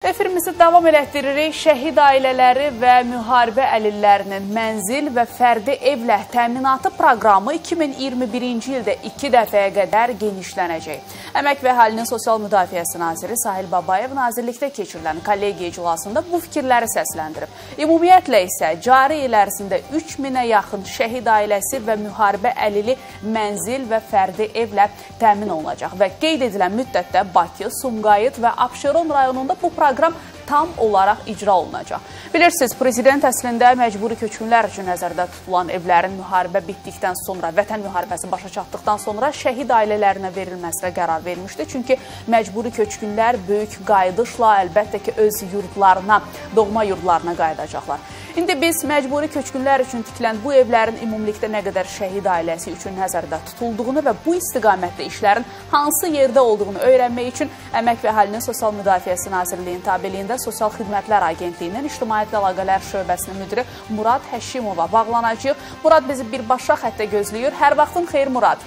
Efirimizi davam elətdiririk. Şəhid ailələri və müharibə əlillərinin mənzil və fərdi evlə təminatı proqramı 2021-ci ildə 2 dəfəyə qədər genişlənəcək. Əmək və Əhalinin Sosial Müdafiəsi Naziri Sahil Babayev nazirlikdə keçirilən kollegiya iclasında bu fikirləri səsləndirib. Ümumiyyətlə isə cari il ərzində 3000-ə yaxın şəhid ailəsi və müharibə əlili mənzil və fərdi evlə təmin olunacaq və qeyd edilən müddətdə Bakı, Sumqayıt və Abşeron rayonunda bu proqram tam olaraq icra olunacaq. Bilirsiniz, Prezident əslində məcburi köçkünlər üçün nəzərdə tutulan evlərin müharibə bitdikdən sonra, vətən müharibəsi başa çatdıqdan sonra şəhid ailələrinə verilməsinə qərar vermişdi. Çünki məcburi köçkünlər böyük qayıdışla əlbəttə ki, öz yurdlarına, doğma yurdlarına qayıdacaqlar. İndi biz məcburi köçkünlər üçün tikilən bu evlərin ümumilikdə nə qədər şəhid ailəsi üçün nəzərdə tutulduğunu və bu istiqamətdə işlərin hansı yerdə olduğunu öyrənmək üçün Əmək və Əhalinin Sosial Müdafiəsi Nazirliyinin tabeliyində Sosial Xidmətlər Agentliyinin İctimaiyyətlə Əlaqələr Şöbəsinin müdiri Murad Həşimova bağlanacaq. Murad bizi birbaşa xəttə gözləyir. Hər vaxtın xeyir Murad.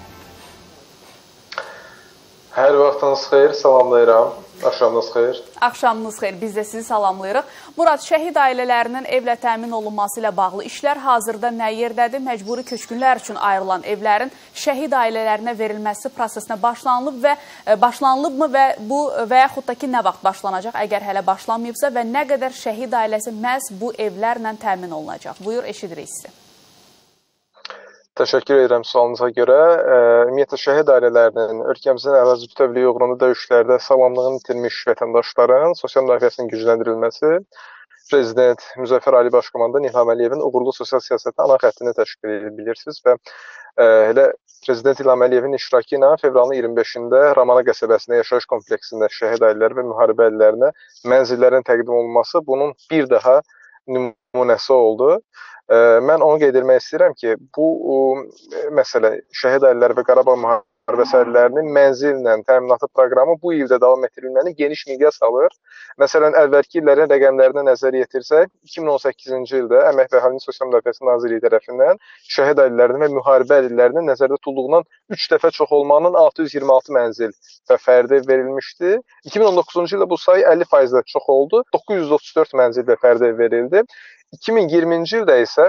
Hər vaxtınız xeyir, salamlayıram. Axşamınız xeyir. Axşamınız xeyir, biz də sizi salamlayırıq. Murad, şəhid ailələrinin evlə təmin olunması ilə bağlı işlər hazırda nə yerdədir? Məcburi köçkünlər üçün ayrılan evlərin şəhid ailələrinə verilməsi prosesinə başlanılıbmı və bu və yaxud da ki, nə vaxt başlanacaq, əgər hələ başlanmayıbsa və nə qədər şəhid ailəsi məhz bu evlərlə təmin olunacaq? Buyur, eşidirik sizi. Təşəkkür edirəm sualınıza görə. Ümumiyyətlə, şəhid ailələrinin ölkəmizin ərazi bütövlüyü uğrunda döyüşlərdə sağlamlığını itirmiş vətəndaşların sosial müdafiəsinin gücləndirilməsi Prezident Müzəffər Ali Başkomandan İlham Əliyevin uğurlu sosial siyasətin ana xəttini təşkil edir, bilirsiniz və elə Prezident İlham Əliyevin iştirakı ilə fevralın 25-də Ramana qəsəbəsində yaşayış kompleksində şəhid ailələri və müharibə əlillərinə mənzillərin təqdim olunması bunun bir daha nümunəsi oldu. Mən onu qeyd etmək istəyirəm ki, bu məsələ şəhid əlilləri və Qarabağ müharibəsi əlillərinin mənzillə təminatı proqramı bu ildə davam etdirilməni geniş miqyas alır. Məsələn, əvvəlki illərin rəqəmlərinə nəzər yetirsək, 2018-ci ildə Əmək və Əhalinin Sosial Müdafiəsi Nazirliyi tərəfindən şəhid əlillərinin və müharibə əlillərinin nəzərdə tutulduğundan 3 dəfə çox olmanın 626 mənzil və fərdi verilmişdi. 2019-cu ildə bu sayı 50%-də çox oldu, 934 mənzil və fərdi verildi. 2020-ci ildə isə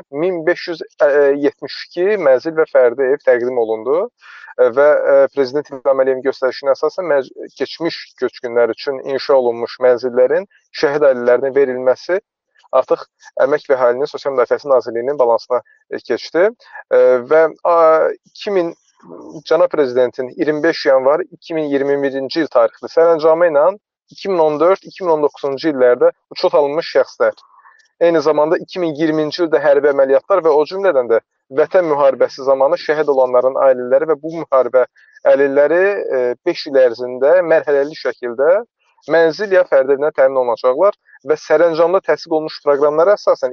1572 mənzil və fərdi ev təqdim olundu və Prezident İlham Əliyevin göstərişinə əsasən keçmiş köçkünlər üçün inşa olunmuş mənzillərin şəhid ailələrinin verilməsi artıq Əmək və Əhalinin Sosial Müdafiəsi Nazirliyinin balansına keçdi və Cənab Prezidentin 25 yanvar 2021-ci il tarixli sərəncamı ilə 2014-2019-cu illərdə uçot alınmış şəxslər, eyni zamanda 2020-ci ildə hərbi əməliyyatlar və o cümlədən də vətən müharibəsi zamanı şəhid olanların ailələri və bu müharibə əlilləri 5 il ərzində mərhələli şəkildə mənzil ya fərdi evinə təmin olunacaqlar və sərəncamda təsdiq olunmuş proqramlara əsasən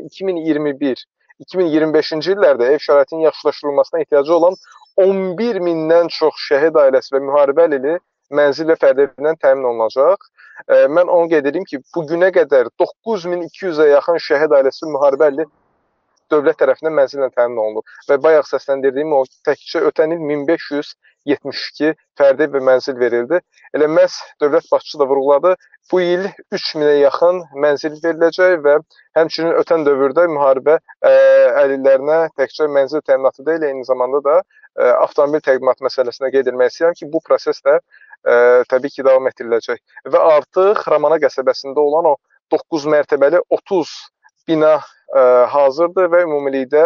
2021-2025-ci illərdə ev şəraitinin yaxşılaşdırılmasına ehtiyacı olan 11 mindən çox şəhid ailəsi və müharibə əlili mənzil və fərdi evindən təmin olunacaq. Mən onu qeyd edim ki, bu günə qədər 9200-ə yaxın şəhid ailəsi müharibə əlili dövlət tərəfindən mənzillə təmin olunur. Və bayaq səsləndirdiyim o təkcə ötən il 1572 fərdi və mənzil verildi. Elə məhz dövlət başçısı da vurğuladı, bu il 3000-ə yaxın mənzil veriləcək və həmçinin ötən dövrdə müharibə əlillərinə təkcə mənzil təminatı deyil, eyni zamanda da avtomobil təqdimatı məsələsinə qeyd etmək istəyirəm ki, bu proses də təbii ki, davam etdiriləcək. Və artıq Ramana qəsəbəsində olan o 9 mərtəbəli 30 bina hazırdır və ümumilikdə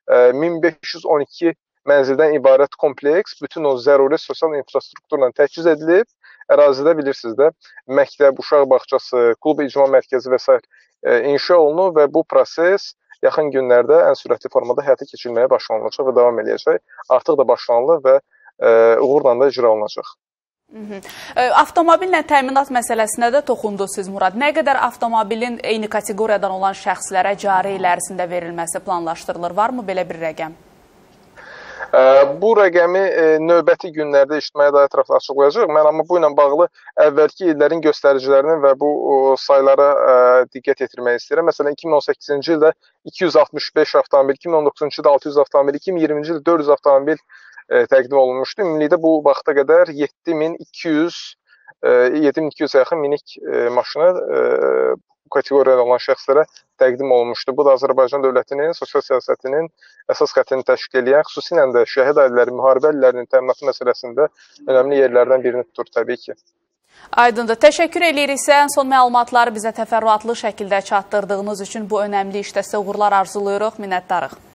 1512 mənzildən ibarət kompleks bütün o zəruri sosial infrastrukturla təchiz edilib. Ərazidə bilirsiniz də məktəb, uşaq bağçası, klub icma mərkəzi və s. inşa olunur və bu proses yaxın günlərdə ən sürətli formada həyata keçirilməyə başlanılacaq və davam edəcək. Artıq da başlanılır və uğurla da icra olunacaq. Avtomobillə təminat məsələsinə də toxundunuz siz Murad. Nə qədər avtomobilin eyni kateqoriyadan olan şəxslərə cari il ərzində verilməsi planlaşdırılır? Varmı belə bir rəqəm? Bu rəqəmi növbəti günlərdə ictimai dairə tərəfindən açıqlayacaq. Mən amma bu ilə bağlı əvvəlki illərin göstəricilərini və bu saylara diqqət yetirmək istəyirəm. Məsələn, 2018-ci ildə 265 avtomobil, 2019-cu ildə 600 avtomobil, 2020-ci ildə 400 avtomobil təqdim olunmuşdu. Ümumilikdə bu vaxta qədər 7200 7200-ə yaxın minik maşını bu kateqoriyada olan şəxslərə təqdim olunmuşdu. Bu da Azərbaycan dövlətinin sosial siyasətinin əsas xəttini təşkil edən, xüsusilə də şəhid ailələri, müharibə ailələrinin təminatı məsələsində önəmli yerlərdən birini tutur təbii ki. Aydındır. Təşəkkür edirik. Sən son məlumatları bizə təfərrüatlı şəkildə çatdırdığınız üçün bu önəmli işdə sizə uğurlar arzuluyuruq. Minnətdarıq.